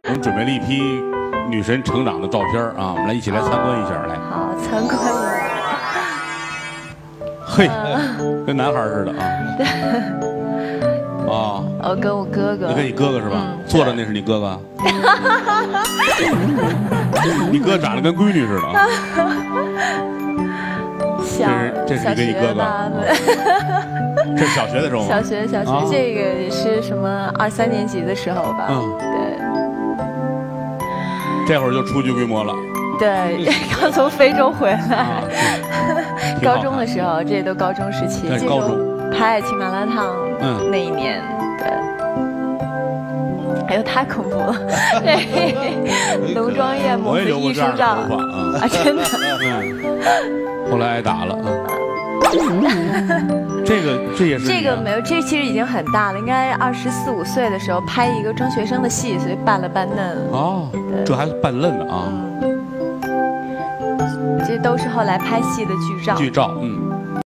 我们准备了一批女神成长的照片啊，我们来一起来参观一下，来。 好，参观一下。 嘿，跟男孩似的啊。 对。 啊。 哦，跟我哥哥。 那跟你哥哥是吧？坐着那是你哥哥。你哥长得跟闺女似的啊。这是你跟你哥哥。这是小学的时候吗？ 小学，这个是什么？2、3年级的时候吧。对。 这会儿就初具规模了。 对，刚从非洲回来。高中的时候，这都高中时期。 高中拍爱情麻辣烫。那一年，对。哎呦，太恐怖了！浓妆艳抹和艺术照啊，真的。 后来挨打了啊。这也是这个没有，这其实已经很大了，应该24、25岁的时候拍一个中学生的戏，所以扮了扮嫩。 哦，这还扮嫩的啊。 这都是后来拍戏的剧照。 剧照，